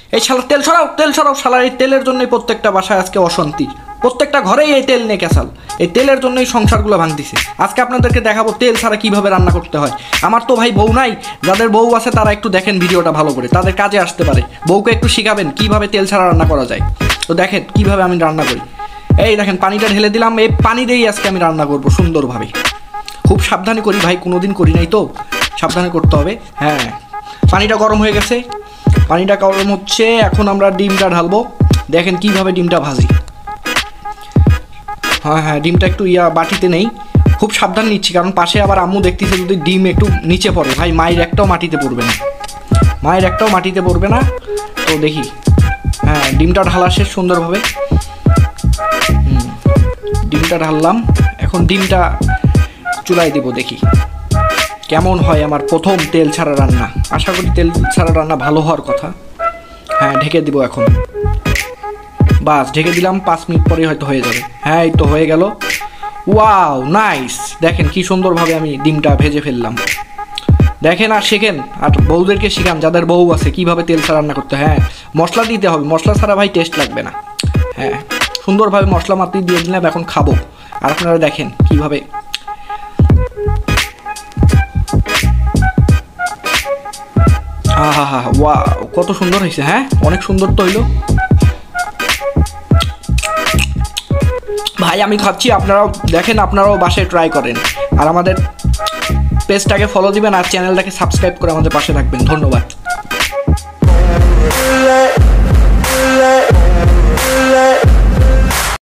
এই শালা তেল সরাও শালার এই তেলের জন্যই প্রত্যেকটা বাসায় আজকে অশান্তি, প্রত্যেকটা ঘরেই এই তেল নিয়ে ক্যাসাল, এই তেলের জন্যই সংসারগুলো ভাঙতেছে। আজকে আপনাদেরকে দেখাবো তেল ছাড়া কিভাবে রান্না করতে হয়। আমার তো ভাই বউ নাই, যাদের বউ আছে তারা একটু দেখেন ভিডিওটা ভালো করে, তাদের কাজে আসতে পারে। বউকে একটু শিখাবেন কিভাবে তেল ছাড়া রান্না করা যায়। তো দেখেন কিভাবে আমি রান্না করি। এই দেখেন পানিটা ঢেলে দিলাম, এই পানি দিয়েই আজকে আমি রান্না করবো সুন্দরভাবে। খুব সাবধানে করি ভাই, কোনোদিন করি নাই তো, সাবধানে করতে হবে। হ্যাঁ, পানিটা গরম হয়ে গেছে, পানিটা গরম হচ্ছে, এখন আমরা ডিমটা ঢালবো। দেখেন কিভাবে ডিমটা ভাজি। হ্যাঁ, ডিমটা একটু বাটিতে নেই, খুব সাবধান নিচ্ছি, কারণ পাশে আবার আম্মু দেখতেছে যদি ডিম একটু নিচে পড়ে ভাই, মায়ের একটাও মাটিতে পড়বে না, তো দেখি। হ্যাঁ, ডিমটা ঢালা শেষ সুন্দরভাবে। ডিমটা ঢাললাম, এখন ডিমটা চুলায় দেবো, দেখি কেমন হয় আমার প্রথম তেল ছাড়া রান্না। আশা করি তেল ছাড়া রান্না ভালো হওয়ার কথা। হ্যাঁ, ঢেকে দিব এখন, বাস ঢেকে দিলাম, 5 মিনিট পরে হয়তো হয়ে যাবে। হ্যাঁ, এই তো হয়ে গেল। ওয়াও নাইস, দেখেন কি সুন্দরভাবে আমি ডিমটা ভেজে ফেললাম। দেখেন আর শেখেন, আর বউদেরকে শেখান যাদের বউ আছে কিভাবে তেল ছাড়া রান্না করতে। হ্যাঁ, মশলা দিতে হবে, মশলা ছাড়া ভাই টেস্ট লাগবে না। হ্যাঁ, সুন্দরভাবে মশলা মাত্র দিয়ে দিলাম, এখন খাবো। আর আপনারা দেখেন কিভাবে। হা, ওয়াও কত সুন্দর হয়েছে। হ্যাঁ, অনেক সুন্দর তো হইলো ভাই। আমি খাচ্ছি, আপনারাও দেখেন, আপনারাও বাসায় ট্রাই করেন। আর আমাদের পেজটাকে ফলো দিবেন আর চ্যানেলটাকে সাবস্ক্রাইব করে আমাদের পাশে থাকবেন। ধন্যবাদ।